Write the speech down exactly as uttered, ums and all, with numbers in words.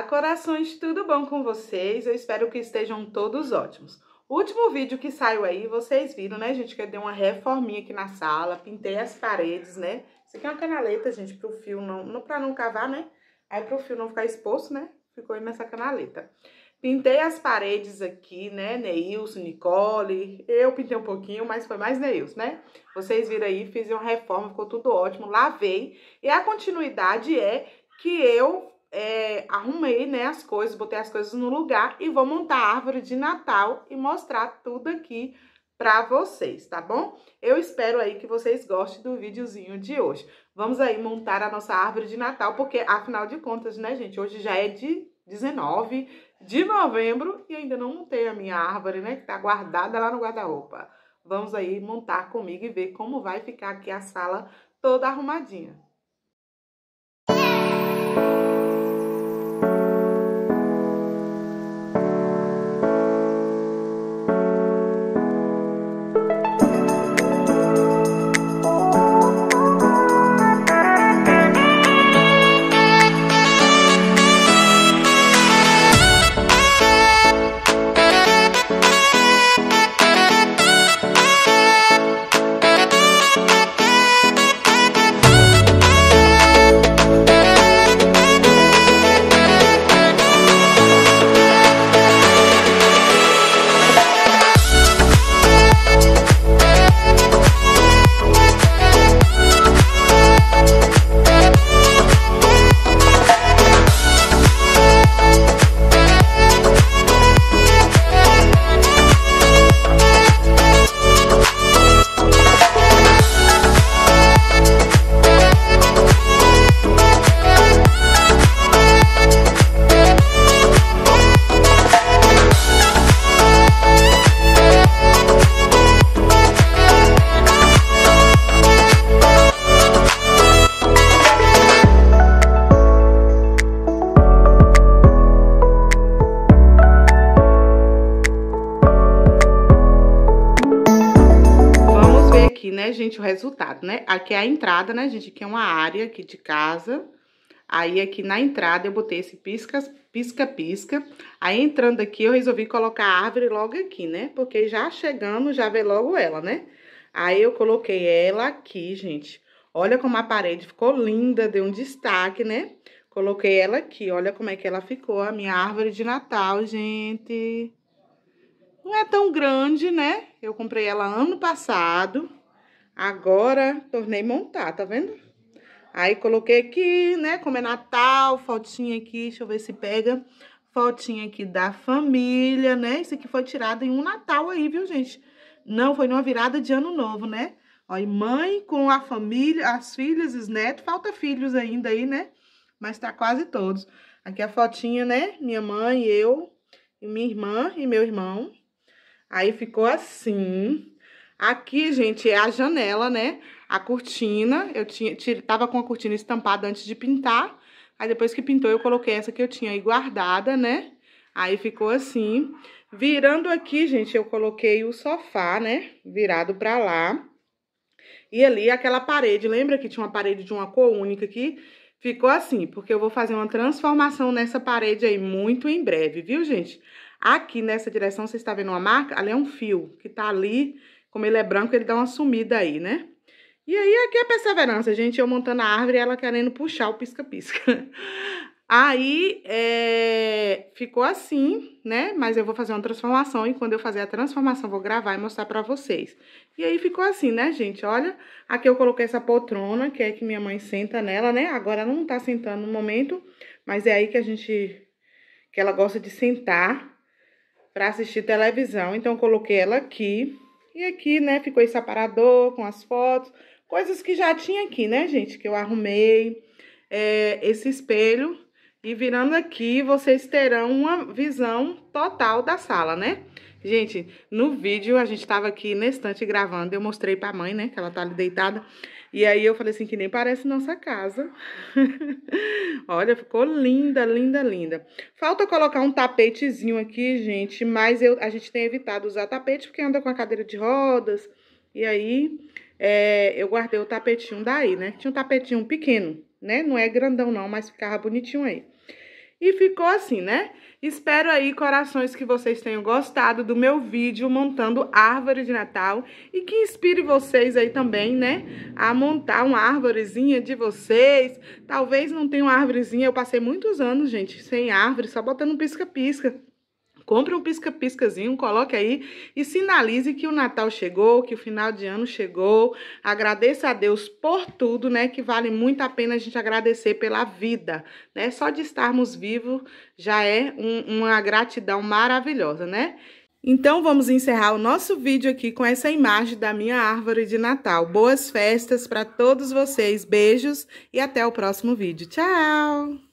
corações, tudo bom com vocês? Eu espero que estejam todos ótimos. O último vídeo que saiu aí, vocês viram, né, gente, que eu dei uma reforminha aqui na sala, pintei as paredes, né? Isso aqui é uma canaleta, gente, pro fio não, não pra não cavar, né? Aí pro fio não ficar exposto, né? Ficou aí nessa canaleta. Pintei as paredes aqui, né, Neilson, Nicole, eu pintei um pouquinho, mas foi mais Neilson, né? Vocês viram aí, fiz uma reforma, ficou tudo ótimo, lavei. E a continuidade é que eu é, arrumei, né, as coisas, botei as coisas no lugar e vou montar a árvore de Natal e mostrar tudo aqui pra vocês, tá bom? Eu espero aí que vocês gostem do videozinho de hoje. Vamos aí montar a nossa árvore de Natal, porque afinal de contas, né, gente, hoje já é de dezenove de novembro e ainda não montei a minha árvore, né, que tá guardada lá no guarda-roupa. Vamos aí montar comigo e ver como vai ficar aqui a sala toda arrumadinha. Aqui, né, gente, o resultado, né? Aqui é a entrada, né, gente? Aqui é uma área aqui de casa. Aí, aqui na entrada, eu botei esse pisca-pisca. Aí, entrando aqui, eu resolvi colocar a árvore logo aqui, né? Porque já chegando, já vê logo ela, né? Aí, eu coloquei ela aqui, gente. Olha como a parede ficou linda, deu um destaque, né? Coloquei ela aqui, olha como é que ela ficou, a minha árvore de Natal, gente. Não é tão grande, né? Eu comprei ela ano passado. Agora, tornei montar, tá vendo? Aí, coloquei aqui, né, como é Natal, fotinha aqui, deixa eu ver se pega. Fotinha aqui da família, né? Isso aqui foi tirado em um Natal aí, viu, gente? Não, foi numa virada de ano novo, né? Ó, e mãe com a família, as filhas, os netos, falta filhos ainda aí, né? Mas tá quase todos. Aqui a fotinha, né? Minha mãe, eu, e minha irmã e meu irmão. Aí, ficou assim. Aqui, gente, é a janela, né? A cortina, eu tinha, tava com a cortina estampada antes de pintar. Aí, depois que pintou, eu coloquei essa que eu tinha aí guardada, né? Aí, ficou assim. Virando aqui, gente, eu coloquei o sofá, né? Virado pra lá. E ali, aquela parede, lembra que tinha uma parede de uma cor única aqui? Ficou assim, porque eu vou fazer uma transformação nessa parede aí muito em breve, viu, gente? Aqui, nessa direção, vocês estão vendo uma marca? Ali é um fio que tá ali. Como ele é branco, ele dá uma sumida aí, né? E aí, aqui é a perseverança, gente. Eu montando a árvore e ela querendo puxar o pisca-pisca. Aí, é... ficou assim, né? Mas eu vou fazer uma transformação e quando eu fazer a transformação, vou gravar e mostrar pra vocês. E aí, ficou assim, né, gente? Olha, aqui eu coloquei essa poltrona, que é que minha mãe senta nela, né? Agora não tá sentando no momento, mas é aí que a gente... que ela gosta de sentar pra assistir televisão. Então, eu coloquei ela aqui. E aqui, né, ficou esse aparador com as fotos, coisas que já tinha aqui, né, gente, que eu arrumei, é, esse espelho. E virando aqui, vocês terão uma visão total da sala, né? Gente, no vídeo, a gente tava aqui na estante gravando, eu mostrei pra mãe, né, que ela tá ali deitada. E aí, eu falei assim, que nem parece nossa casa. Olha, ficou linda, linda, linda. Falta colocar um tapetezinho aqui, gente, mas eu, a gente tem evitado usar tapete porque anda com a cadeira de rodas. E aí, é, eu guardei o tapetinho daí, né? Tinha um tapetinho pequeno, né? Não é grandão não, mas ficava bonitinho aí. E ficou assim, né? Espero aí, corações, que vocês tenham gostado do meu vídeo montando árvore de Natal e que inspire vocês aí também, né, a montar uma árvorezinha de vocês. Talvez não tenha uma árvorezinha, eu passei muitos anos, gente, sem árvore, só botando um pisca-pisca. Compre um pisca-piscazinho, coloque aí e sinalize que o Natal chegou, que o final de ano chegou. Agradeça a Deus por tudo, né? Que vale muito a pena a gente agradecer pela vida, né? Só de estarmos vivos já é um, uma gratidão maravilhosa, né? Então, vamos encerrar o nosso vídeo aqui com essa imagem da minha árvore de Natal. Boas festas para todos vocês, beijos e até o próximo vídeo. Tchau!